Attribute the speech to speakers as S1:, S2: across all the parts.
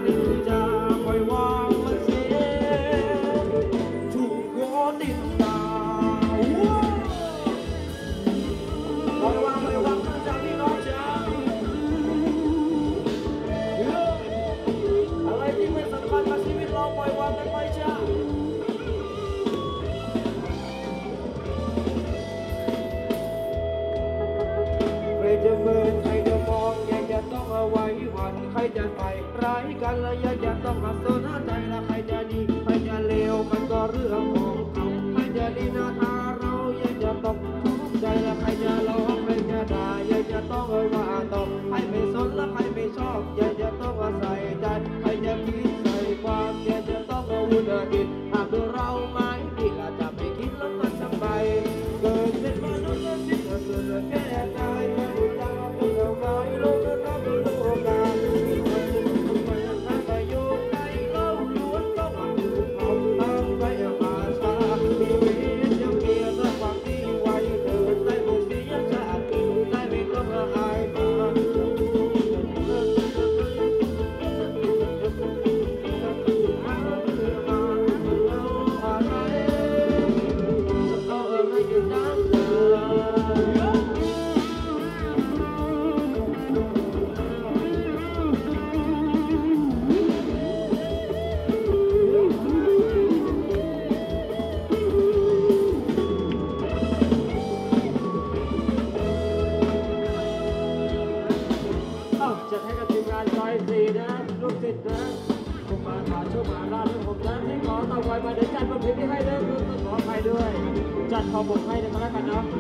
S1: ดึงจะปล่อยวางมันเสียถูกหัวติดตาปล่อยวางมันจะพี่น้องจ๋าอะไรที่ไม่สำคัญกับชีวิตเราปล่อยวางกันไปจ้าใครจะเมินใครจะมองยังจะต้องเอาไว้วันใครจะใส่ร้ายกันและยังจะต้องมาสนใจและใครจะดีใครจะเลวมันก็เรื่องของเขาใครจะดีหน้าตาเรายังจะต้องทุกข์ใจและใครจะร้องใครจะด่ายังจะต้องว่าตอบใครไม่สนและใครไม่ชอบยังจะต้องใส่ใจใครจะคิดใส่ความยังจะต้องวุ่นดินหากดูเราไม่ดีอาจจะไม่คิดแล้วมันทำไมเกิดเป็นมนุษย์แล้วสิ่งสุดแค่ใจไม่รู้จักเป็นอะไรโลกนั้นเป็นโลกาที่มันจะไปทางไปอยู่ในโลกล้วนต้องมาดูเขาทางไปมาซาชีวิตยังมีเรื่องความดีไว้เดินได้บุญเสียชาติได้ไม่ต้องละอายมาจะให้กับทีมงานซอยสี่นะลูกศิษย์นะผมมาขอโชคมาลาผมนะที่ขอต่อไว้มาเดี๋ยวจัดบทเพลงที่ให้เด้อต้องขออภัยด้วยจัดขอบทให้เดี๋ยวมาแล้วกันเนาะ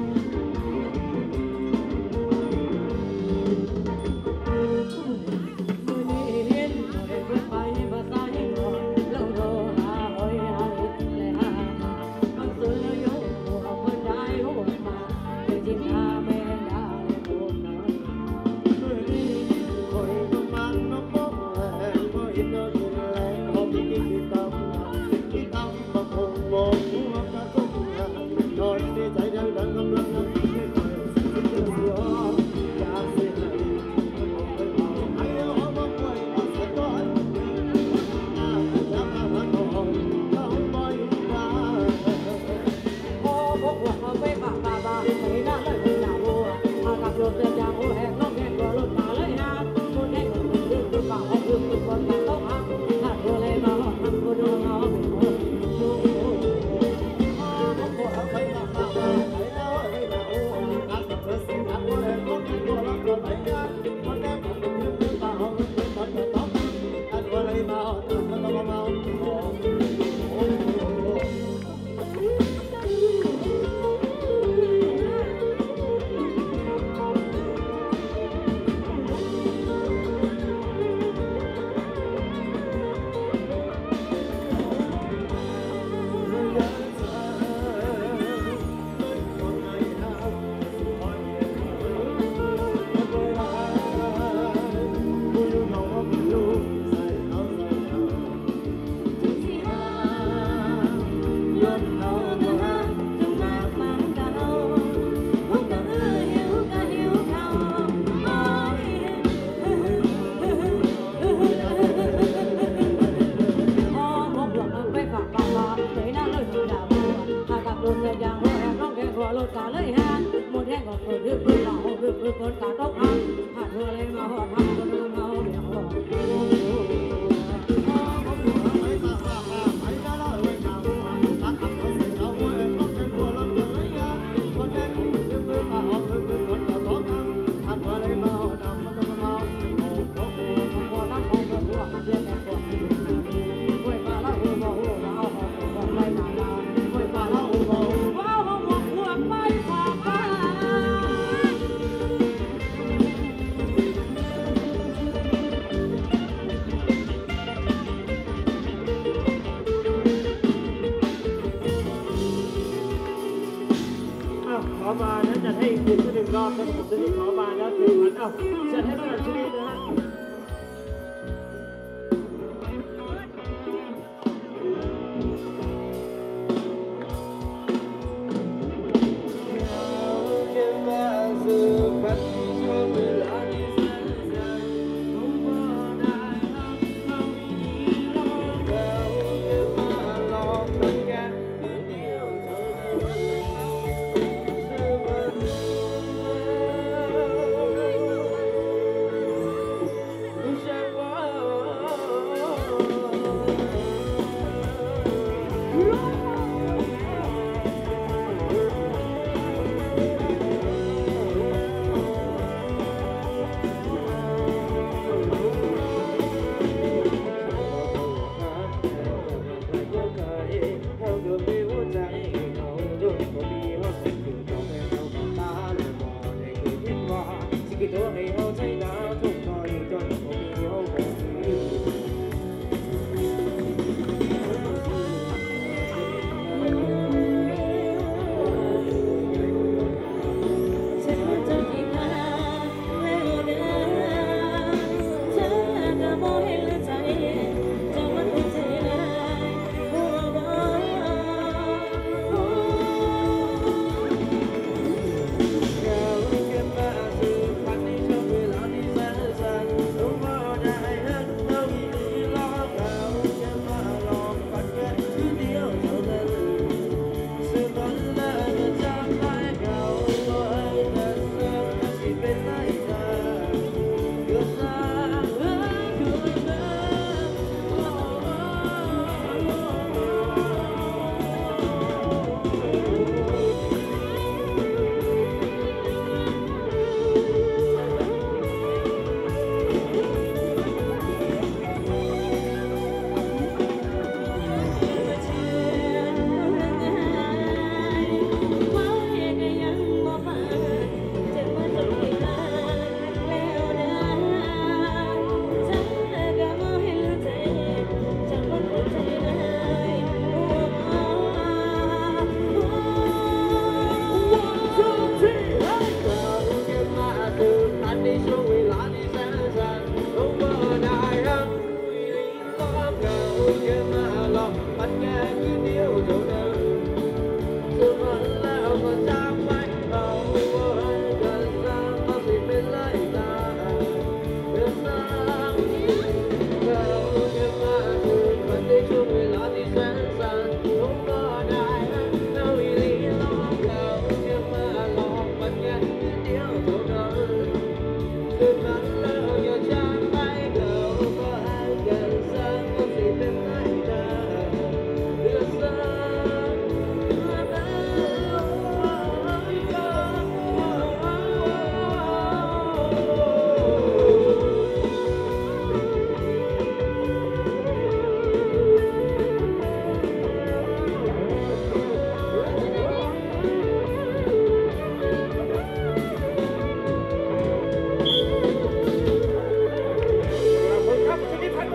S1: ขอมานะจัดให้อีกหนึ่งรอบนะผมจะขอมาแล้ว4,000จัดให้ประหลัดชนิดนะฮะ เ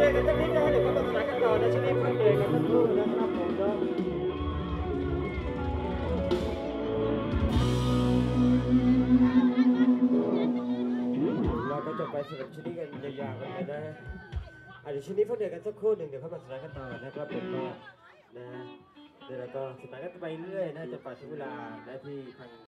S1: บรกกันสักนิดนะเดี๋ยวก็มาสนานกันต่อนะช่วงนี้พักเบรกกันสักครู่นะครับผมเนาะเราก็จะไปสรุปชิ้นนี้กันยาวๆกันไปนะเดี๋ยวชิ้นนี้พักเบรกกันสักครู่หนึ่งเดี๋ยวเข้ามาสนานกันต่อนะครับผมก็นะเดี๋ยวเราก็สนานกันไปเรื่อยนะจนกว่าถึงเวลานะที่ทาง